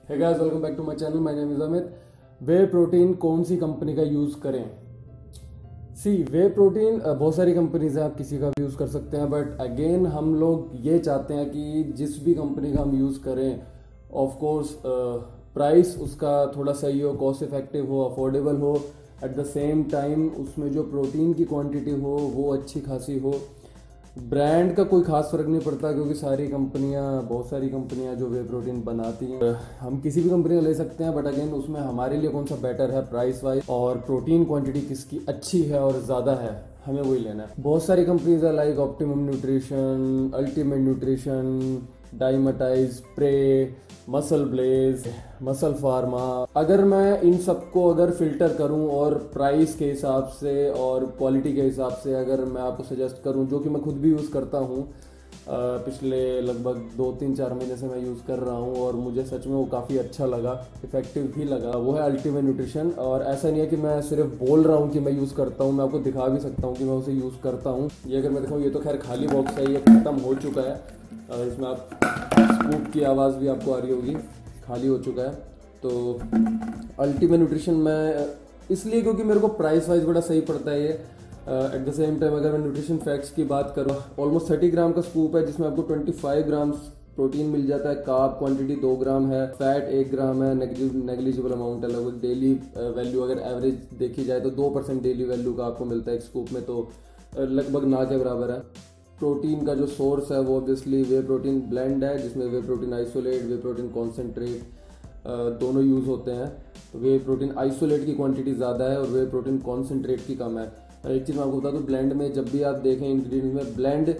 Hey guys, welcome back to my channel. My name is Amit. Whey protein कौन सी company का use करें? वे protein बहुत सारी कंपनीज हैं, आप किसी का भी यूज़ कर सकते हैं, बट अगेन हम लोग ये चाहते हैं कि जिस भी कंपनी का हम यूज़ करें, ऑफ कोर्स प्राइस उसका थोड़ा सही हो, कॉस्ट इफेक्टिव हो, अफोर्डेबल हो, एट द सेम टाइम उसमें जो प्रोटीन की क्वांटिटी हो वो अच्छी खासी हो। ब्रांड का कोई खास फर्क नहीं पड़ता, क्योंकि बहुत सारी कंपनियां जो वे प्रोटीन बनाती हैं, हम किसी भी कंपनी का ले सकते हैं, बट अगेन उसमें हमारे लिए कौन सा बेटर है प्राइस वाइज और प्रोटीन क्वांटिटी किसकी अच्छी है और ज़्यादा है, हमें वही लेना है। बहुत सारी कंपनीज है like optimum nutrition, ultimate nutrition, dymatize, प्रे, मसल ब्लेज, मसल फार्मा। अगर मैं इन सबको अगर फिल्टर करूं और प्राइस के हिसाब से और क्वालिटी के हिसाब से अगर मैं आपको सजेस्ट करूं, जो कि मैं खुद भी यूज़ करता हूं, पिछले लगभग 2-3-4 महीने से मैं यूज़ कर रहा हूं और मुझे सच में वो काफ़ी अच्छा लगा, इफेक्टिव भी लगा, वो है अल्टीमेट न्यूट्रिशन। और ऐसा नहीं है कि मैं सिर्फ बोल रहा हूँ कि मैं यूज़ करता हूँ, मैं आपको दिखा भी सकता हूँ कि मैं उसे यूज़ करता हूँ। ये अगर मैं दिखाऊँ, ये तो खैर खाली बॉक्स है, ये ख़त्म हो चुका है। इसमें आप स्कूप की आवाज़ भी आपको आ रही होगी, खाली हो चुका है। तो अल्टीमेट न्यूट्रिशन मैं इसलिए क्योंकि मेरे को प्राइस वाइज बड़ा सही पड़ता है ये। एट द सेम टाइम अगर मैं न्यूट्रिशन फैक्ट्स की बात करूँ, ऑलमोस्ट 30 ग्राम का स्कूप है, जिसमें आपको 25 ग्राम प्रोटीन मिल जाता है, कार्ब क्वांटिटी 2 ग्राम है, फैट 1 ग्राम है, नेग्लिजिबल अमाउंट है। लगभग डेली वैल्यू अगर एवरेज देखी जाए तो 2% डेली वैल्यू का आपको मिलता है एक स्कूप में, तो लगभग ना के बराबर है। प्रोटीन का जो सोर्स है वो ऑब्वियसली वे प्रोटीन ब्लेंड है, जिसमें whey protein isolate, whey protein concentrate दोनों यूज़ होते हैं। वे प्रोटीन आइसोलेट की क्वांटिटी ज़्यादा है और वे प्रोटीन कॉन्सेंट्रेट की कम है। एक चीज़ मैं आपको बता दूँ, ब्लेंड में जब भी आप देखें इंग्रेडिएंट्स में, ब्लेंड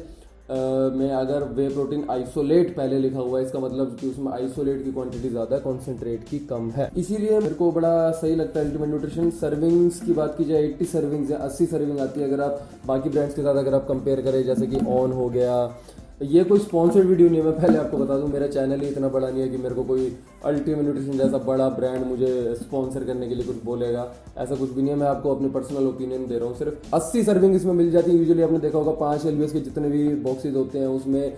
में अगर वे प्रोटीन आइसोलेट पहले लिखा हुआ है, इसका मतलब कि उसमें आइसोलेट की क्वांटिटी ज़्यादा है, कॉन्सेंट्रेट की कम है। इसीलिए मेरे को बड़ा सही लगता है अल्टीमेट न्यूट्रिशन। सर्विंग्स की बात की जाए, 80 सर्विंग्स है, 80 सर्विंग आती है अगर आप बाकी ब्रांड्स के साथ अगर आप कंपेयर करें, जैसे कि ऑन हो गया। ये कोई स्पॉन्सर्ड वीडियो नहीं है, मैं पहले आपको बता दूं, मेरा चैनल ही इतना बड़ा नहीं है कि मेरे को कोई अल्टीमेट न्यूट्रिशन जैसा बड़ा ब्रांड मुझे स्पॉन्सर करने के लिए कुछ बोलेगा, ऐसा कुछ भी नहीं है। मैं आपको अपनी पर्सनल ओपिनियन दे रहा हूँ। सिर्फ 80 सर्विंग इसमें मिल जाती है। यूजुअली आपने देखा होगा 5 LBS के जितने भी बॉक्सेज होते हैं उसमें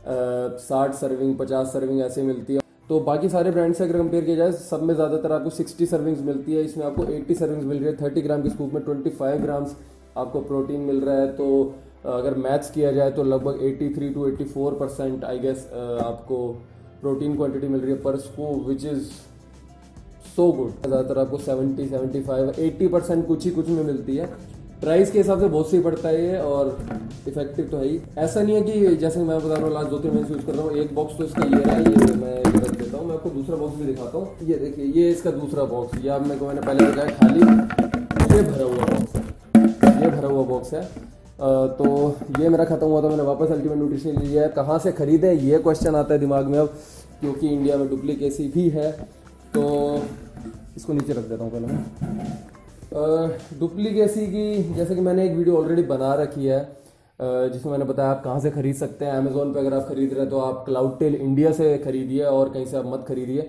60 सर्विंग, 50 सर्विंग ऐसे मिलती है। तो बाकी सारे ब्रांड से अगर कंपेयर किया जाए, सब में ज़्यादातर आपको 60 सर्विंग्स मिलती है, इसमें आपको 80 सर्विंग्स मिल रही है। 30 ग्राम के स्कूप में 25 ग्राम्स आपको प्रोटीन मिल रहा है। तो अगर मैथ्स किया जाए तो लगभग 83 to 84% आई गेस आपको प्रोटीन क्वांटिटी मिल रही है per scoop, which is so good. ज़्यादातर आपको 70, 75, 80% कुछ में मिलती है। प्राइस के हिसाब से बहुत सही पड़ता है ये, और इफेक्टिव तो है ही। ऐसा नहीं है कि जैसे मैं बता रहा हूँ लास्ट 2-3 महीने से यूज़ कर रहा हूँ, एक बॉक्स तो इसका ये है, ये मैं रख देता हूँ। मैं आपको दूसरा बॉक्स भी दिखाता हूँ। ये देखिए, ये इसका दूसरा बॉक्स, ये अब मैंने पहले दिखाया खाली, ये भरा हुआ बॉक्स है, ये भरा हुआ बॉक्स है। तो ये मेरा ख़त्म हुआ था, मैंने वापस अल्टीमेट न्यूट्रिशन लिया है। कहाँ से ख़रीदे ये क्वेश्चन आता है दिमाग में अब, क्योंकि इंडिया में डुप्लीकेसी भी है। तो इसको नीचे रख देता हूँ पहले मैं। डुप्लीकेसी की जैसे कि मैंने एक वीडियो ऑलरेडी बना रखी है, जिसमें मैंने बताया आप कहाँ से ख़रीद सकते हैं। अमेज़ोन पे अगर आप ख़रीद रहे हैं तो आप क्लाउडटेल इंडिया से ख़रीदिए और कहीं से आप मत खरीदिए,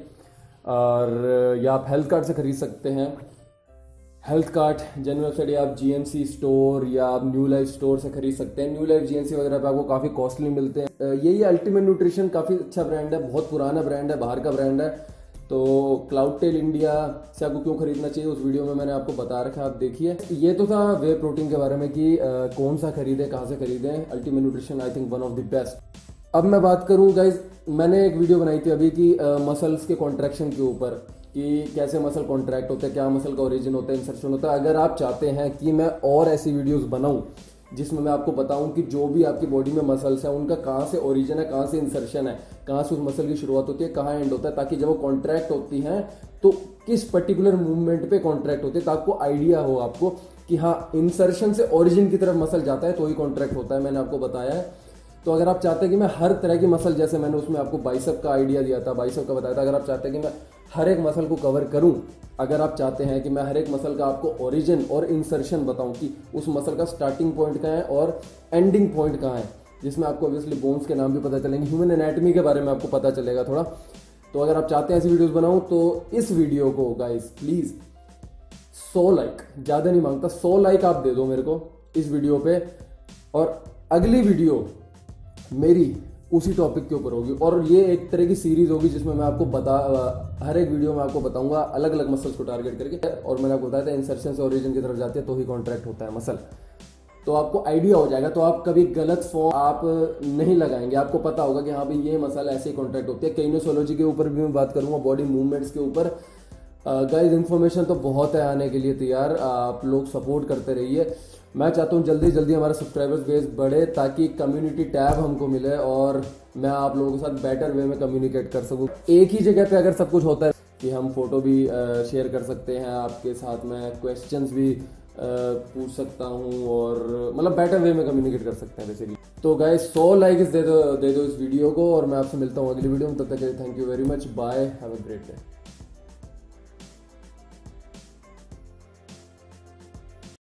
और या आप हेल्थ कार्ड से ख़रीद सकते हैं। हेल्थ कार्ड जेन्युइन वेबसाइट, या आप GNC स्टोर या आप न्यू लाइफ स्टोर से खरीद सकते हैं। न्यू लाइफ, GNC वगैरह पे आपको काफ़ी कॉस्टली मिलते हैं। यही अल्टीमेट न्यूट्रिशन काफ़ी अच्छा ब्रांड है, बहुत पुराना ब्रांड है, बाहर का ब्रांड है। तो क्लाउडटेल इंडिया से आपको क्यों खरीदना चाहिए, उस वीडियो में मैंने आपको बता रखा है, आप देखिए। ये तो था वे प्रोटीन के बारे में कि कौन सा खरीदें, कहाँ से खरीदें। Ultimate nutrition I think one of the best. अब मैं बात करूँ गाइज, मैंने एक वीडियो बनाई थी अभी कि मसल्स के कॉन्ट्रैक्शन के ऊपर, कि कैसे मसल कॉन्ट्रैक्ट होते हैं, क्या मसल का ओरिजिन होता है, इंसर्शन होता है। अगर आप चाहते हैं कि मैं और ऐसी वीडियोस बनाऊं जिसमें मैं आपको बताऊं कि जो भी आपकी बॉडी में मसल्स हैं उनका कहाँ से ओरिजिन है, कहाँ से इंसर्शन है, कहाँ से उस मसल की शुरुआत होती है, कहाँ एंड होता है, ताकि जब वो कॉन्ट्रैक्ट होती हैं तो किस पर्टिकुलर मूवमेंट पे कॉन्ट्रैक्ट होती है, ताकि आपको आइडिया हो आपको कि हाँ, इंसर्शन से ओरिजिन की तरफ मसल जाता है तो ही कॉन्ट्रैक्ट होता है। मैंने आपको बताया है। तो अगर आप चाहते हैं कि मैं हर तरह की मसल, जैसे मैंने उसमें आपको बाइसेप का आइडिया दिया था, बाइसेप का बताया था, अगर आप चाहते हैं कि मैं हर एक मसल को कवर करूं, अगर आप चाहते हैं कि मैं हर एक मसल का आपको ओरिजिन और इंसर्शन बताऊं कि उस मसल का स्टार्टिंग पॉइंट कहाँ है और एंडिंग पॉइंट कहाँ है, जिसमें आपको ऑब्वियसली बोन्स के नाम भी पता चलेंगे, ह्यूमन एनाटॉमी के बारे में आपको पता चलेगा थोड़ा। तो अगर आप चाहते हैं ऐसी वीडियोस बनाऊं तो इस वीडियो को गाइस प्लीज़ 100 लाइक, ज़्यादा नहीं मांगता, 100 लाइक आप दे दो मेरे को इस वीडियो पे। और अगली वीडियो मेरी उसी टॉपिक के ऊपर होगी। और ये एक तरह की सीरीज होगी जिसमें मैं आपको हर एक वीडियो में आपको बताऊंगा अलग अलग मसल्स को टारगेट करके। और मैंने आपको बताया था इंसर्शन से ओरिजिन की तरफ जाती है तो ही कॉन्ट्रैक्ट होता है मसल, तो आपको आइडिया हो जाएगा। तो आप कभी गलत फॉर्म आप नहीं लगाएंगे, आपको पता होगा कि हाँ भाई ये मसल ऐसे ही कॉन्ट्रैक्ट होती है। काइनेसोलॉजी के ऊपर भी मैं बात करूंगा, बॉडी मूवमेंट्स के ऊपर। गाइस इन्फॉर्मेशन तो बहुत है आने के लिए तैयार, आप लोग सपोर्ट करते रहिए। मैं चाहता हूँ जल्दी जल्दी हमारा सब्सक्राइबर्स बेस बढ़े ताकि कम्युनिटी टैब हमको मिले और मैं आप लोगों के साथ बेटर वे में कम्युनिकेट कर सकूँ। एक ही जगह पे अगर सब कुछ होता है कि हम फोटो भी शेयर कर सकते हैं आपके साथ में, क्वेश्चंस भी पूछ सकता हूँ और मतलब बेटर वे में कम्युनिकेट कर सकते हैं बेसिकली। तो गाइस 100 लाइक्स दे दो इस वीडियो को और मैं आपसे मिलता हूँ अगली वीडियो में। तब तक के लिए thank you very much, bye, have a great day.